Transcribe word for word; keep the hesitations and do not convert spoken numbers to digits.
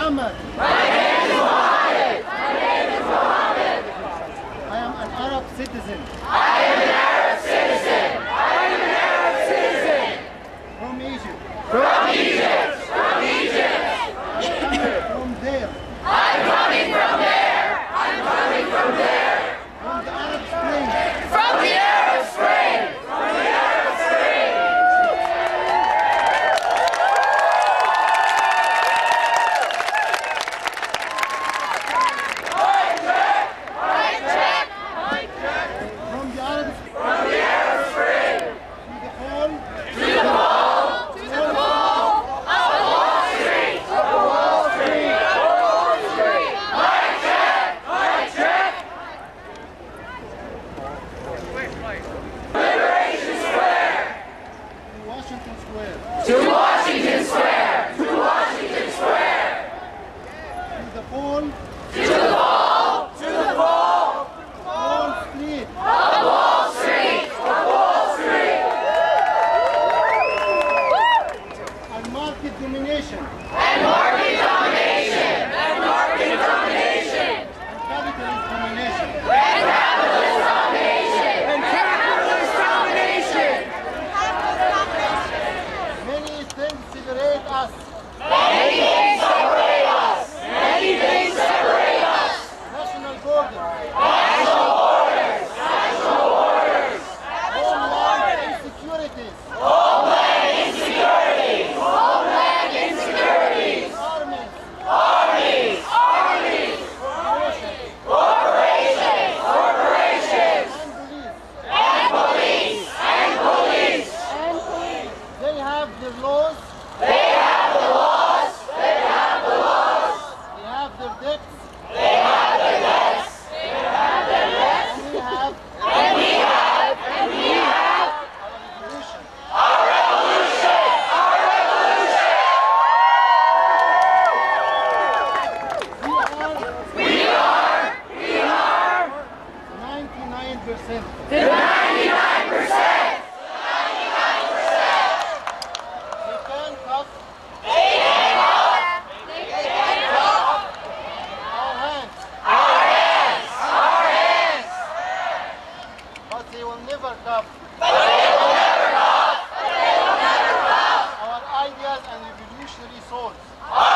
Muhammad. My name is Mohammed. My name is Mohammed. I am an Arab citizen. I am an Arab citizen. I am an Arab citizen. From Egypt. From Egypt. From Egypt. From there. I'm coming from there. I'm coming from there. From the Arab Spring. From the Arab Spring. From the Arab Spring. Mic check. Mic check. Mic check. From the Arab From the Arab Spring. to the whole. To the ball. To the ball. Of Wall Street. Of Wall Street. Of Wall Street. Mic check. Mic check. Liberation Square. To Washington Square. To Washington Square. To Washington Square. To the pole. To the ball. To the ball. Wall Street. Of Wall Street. Of Wall Street. And market domination. And market domination. And market domination. And capitalist domination. And capitalist domination. And capitalist domination. Many things separate us. Many things separate us. Many things separate us. National borders. National borders. National borders. Homeland insecurities. Homeland insecurities. Homeland insecurities. Armies. Armies. Armies. Corporations. Corporations. Corporations. And police. And police. And police. They have their laws. They have the laws. They have the laws. They have their debts. They have the debts. They have the debts. And we have And we have. And we have. our revolution. Our revolution. Our revolution. We are We are. We are. ninety-nine percent. The ninety-nine percent. They can cut They can up. They can up. our hands, Our hands. Our hands. but they will never cut But they will never up. But they will never up. our ideas and revolutionary souls. Our